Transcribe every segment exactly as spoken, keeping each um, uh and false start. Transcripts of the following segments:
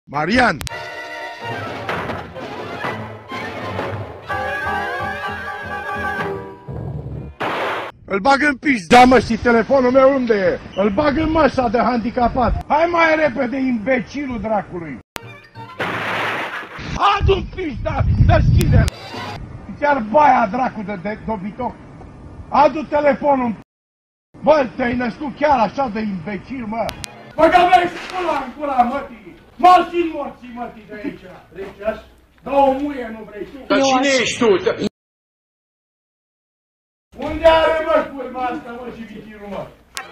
Marian! Îl bag în pizda, mă, și telefonul meu unde e? Îl bag în măsa de handicapat. Hai mai repede, imbecilul dracului! Adu-n pizda, deschide-l! Chiar baia, dracu, de, de dobitoc! Adu telefonul! Bă, te-ai născut chiar așa de imbecil, mă! Bă, că vrei pula în cura, mătii! Morții, morții, mătii, de aici! Deci, așa, dă o muie, nu vrei tu! Dar cine ești tu? Unde are, mă, curva asta, mă, și vitirul, mă?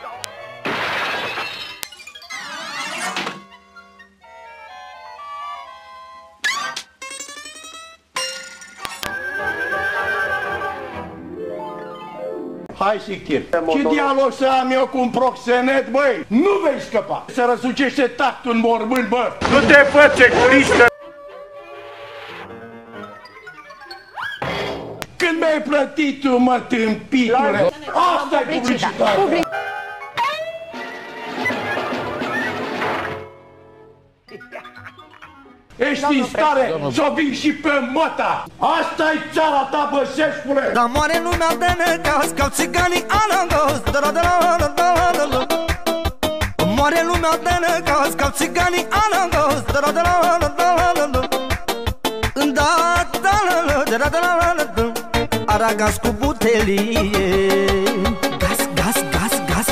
Hai, Sictir, ce dialog să am eu cu un proxenet, băi? Nu vei scăpa! Se răsucește tactul în mormânt, bă! Nu te fă, securișcă! Când mi-ai plătit tu, mă, tâmpitule? Asta-i publicitatea! Ești în stare să o vii și pe măta! Asta-i țara ta, băseșcule! Dar moare lumea de necaz, ca țiganii anangos. Moare lumea de necaz, ca țiganii anangos. Aragaz cu butelie. Gas, gas, gas, gas.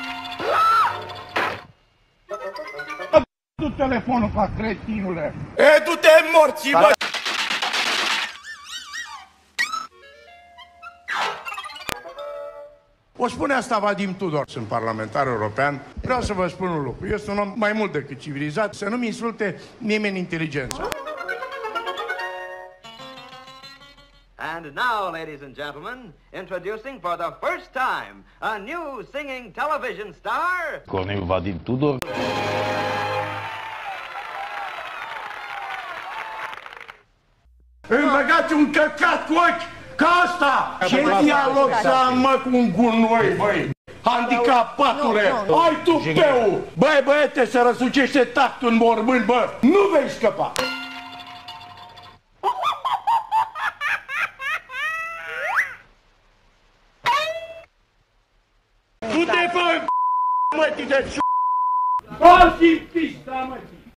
Du telefonul, ca cretinule! E, du-te morții, bă! O spune asta Vadim Tudor, sunt parlamentar european. Vreau să vă spun un lucru. Eu sunt un om mai mult decât civilizat, să nu-mi insulte nimeni inteligența. And now, ladies and gentlemen, introducing for the first time a new singing television star, Corneliu Vadim Tudor. Îmi băgați un căcat cu ochi ca asta! Ce dialog să am, mă, cu un gunoi, băi? Handicapatule! Ai tu peu! Băi, băiete, se răsucește tactul în mormânt, bă! Nu vei scăpa! Nu te fă, mă, de ciu... Bă, și pista, mă!